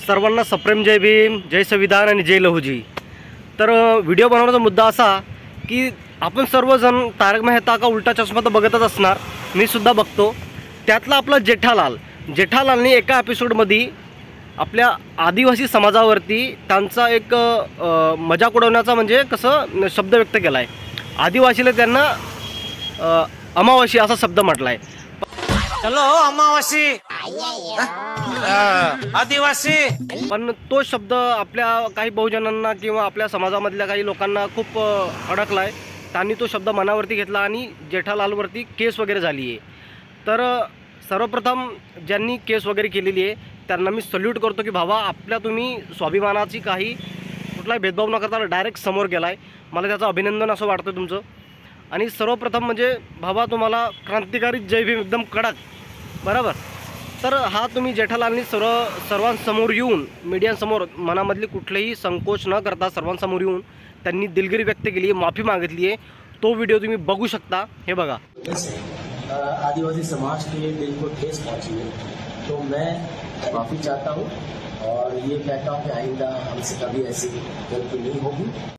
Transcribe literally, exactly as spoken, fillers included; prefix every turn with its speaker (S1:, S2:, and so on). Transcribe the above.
S1: सर्वांना सप्रेम जय भीम, जय संविधान आणि जय लहुजी। तर व्हिडिओ बनवण्याचा मुद्दा असा की आपण सर्वजण तारक मेहता का उलटा चष्मा तर बघतच असणार, मी सुद्धा बघतो। त्यातला आपला जेठालाल जेठालालने एका एपिसोडमध्ये आपल्या आदिवासी समाजावरती त्यांचा एक मजाक उडवण्याचा म्हणजे कसं शब्द व्यक्त केला आहे। आदिवासीला त्यांना अमावासी असा शब्द म्हटला आहे।
S2: चलो अमावासी आदिवासी,
S1: पण तो शब्द आपल्या काही बहुजनांना किंवा आपल्या समाजामधल्या काही लोकांना खूप अडकला आहे। त्यांनी तो शब्द मनावरती घेतला आणि जेठालालवरती केस वगैरे झाली आहे। तर सर्वप्रथम ज्यांनी केस वगैरे केलेली आहे त्यांना मी सल्यूट करतो की भावा, आपल्या तुम्ही स्वाभिमानाची काही कुठलाही भेदभाव न करता डायरेक्ट समोर गेला आहे, मला त्याचं अभिनंदन असं वाटतं तुमचं। आणि सर्वप्रथम म्हणजे भावा, तुम्हाला क्रांतिकारी जय भीम एकदम कडक, बरोबर। तर हा तुम्ही जेठालालनी सर्व सर्वांसमोर येऊन मीडियासमोर मनामधली कुठलेही संकोच न करता सर्वांसमोर येऊन त्यांनी दिलगिरी व्यक्त केली आहे, माफी मागितली आहे। तो व्हिडिओ तुम्ही बघू शकता, हे बघा।
S3: आदिवासी समाज के दिल को ठेस पहुंची है, तो मैं माफ़ी चाहता हूं और ये कहता हूं कि आइंदा हमसे कभी ऐसी गलती नहीं होगी।